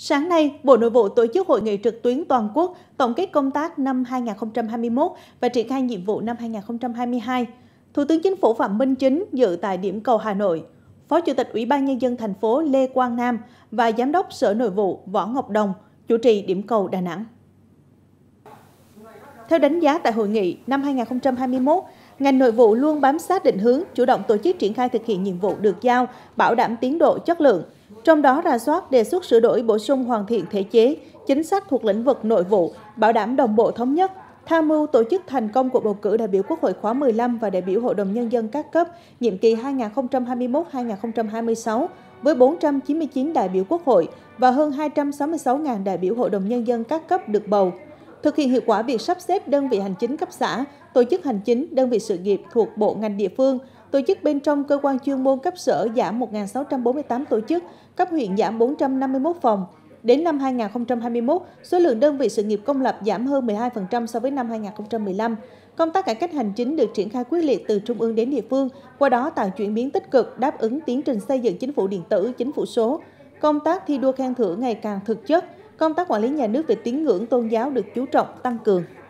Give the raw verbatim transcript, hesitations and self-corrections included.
Sáng nay, Bộ Nội vụ tổ chức hội nghị trực tuyến toàn quốc tổng kết công tác năm hai nghìn không trăm hai mươi mốt và triển khai nhiệm vụ năm hai nghìn không trăm hai mươi hai. Thủ tướng Chính phủ Phạm Minh Chính dự tại điểm cầu Hà Nội. Phó Chủ tịch Ủy ban Nhân dân thành phố Lê Quang Nam và Giám đốc Sở Nội vụ Võ Ngọc Đồng chủ trì điểm cầu Đà Nẵng. Theo đánh giá tại hội nghị, năm hai nghìn không trăm hai mươi mốt, ngành nội vụ luôn bám sát định hướng, chủ động tổ chức triển khai thực hiện nhiệm vụ được giao, bảo đảm tiến độ chất lượng. Trong đó rà soát, đề xuất sửa đổi, bổ sung, hoàn thiện thể chế, chính sách thuộc lĩnh vực nội vụ, bảo đảm đồng bộ thống nhất, tham mưu tổ chức thành công cuộc bầu cử đại biểu Quốc hội khóa mười lăm và đại biểu Hội đồng Nhân dân các cấp nhiệm kỳ hai nghìn không trăm hai mươi mốt đến hai nghìn không trăm hai mươi sáu với bốn trăm chín mươi chín đại biểu Quốc hội và hơn hai trăm sáu mươi sáu nghìn đại biểu Hội đồng Nhân dân các cấp được bầu. Thực hiện hiệu quả việc sắp xếp đơn vị hành chính cấp xã, tổ chức hành chính, đơn vị sự nghiệp thuộc bộ ngành địa phương, tổ chức bên trong cơ quan chuyên môn cấp sở giảm một nghìn sáu trăm bốn mươi tám tổ chức, cấp huyện giảm bốn trăm năm mươi mốt phòng. Đến năm hai nghìn không trăm hai mươi mốt, số lượng đơn vị sự nghiệp công lập giảm hơn mười hai phần trăm so với năm hai nghìn không trăm mười lăm. Công tác cải cách hành chính được triển khai quyết liệt từ trung ương đến địa phương, qua đó tạo chuyển biến tích cực, đáp ứng tiến trình xây dựng chính phủ điện tử, chính phủ số. Công tác thi đua khen thưởng ngày càng thực chất, công tác quản lý nhà nước về tín ngưỡng tôn giáo được chú trọng tăng cường.